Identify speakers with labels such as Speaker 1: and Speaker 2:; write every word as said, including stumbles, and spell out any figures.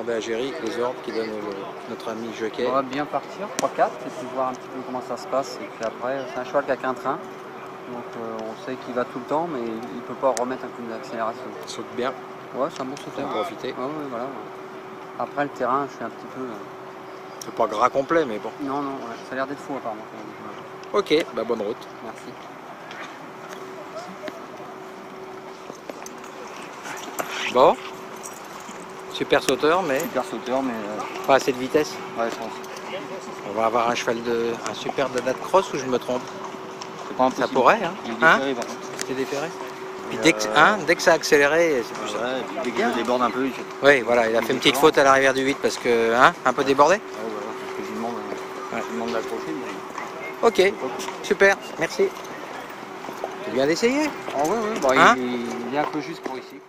Speaker 1: demander à Géry les ordres qui donne le, notre ami jockey.
Speaker 2: On va bien partir, trois quatre, et puis voir un petit peu comment ça se passe. Et puis après, c'est un cheval qui a qu'un train. Donc euh, on sait qu'il va tout le temps, mais il ne peut pas remettre un coup d'accélération.
Speaker 1: Il saute bien.
Speaker 2: Ouais, c'est un bon sauteur.
Speaker 1: On va en profiter.
Speaker 2: Ouais, ouais, voilà. Après le terrain, je suis un petit peu... Euh...
Speaker 1: C'est pas gras complet, mais bon.
Speaker 2: Non, non, ouais. Ça a l'air d'être fou apparemment.
Speaker 1: Ok, bah bonne route.
Speaker 2: Merci.
Speaker 1: Bon. Super sauteur, mais
Speaker 2: Super sauteur, mais... Euh...
Speaker 1: pas assez de vitesse.
Speaker 2: Ouais, je pense.
Speaker 1: On va avoir un cheval de... un super dada de cross, ou je me trompe?
Speaker 2: Pas impossible.
Speaker 1: Ça pourrait, hein?
Speaker 2: Il est déféré,
Speaker 1: hein
Speaker 2: par contre.
Speaker 1: C'est déféré. Puis
Speaker 2: Et
Speaker 1: dès, que,
Speaker 2: euh...
Speaker 1: hein, dès que ça a accéléré, c'est plus
Speaker 2: ouais,
Speaker 1: ça.
Speaker 2: Ouais, et puis dès qu'il déborde un peu, il fait...
Speaker 1: Oui, voilà, il a fait une petite faute à l'arrière du huit parce que, hein, un peu débordé.
Speaker 2: Ouais, voilà, parce que je lui demande, euh... ouais. je lui demande d'accrocher, mais...
Speaker 1: Ok, super, merci. C'est bien d'essayer.
Speaker 2: Ah ouais, ouais, bah,
Speaker 1: hein
Speaker 2: il, il est un peu juste pour ici.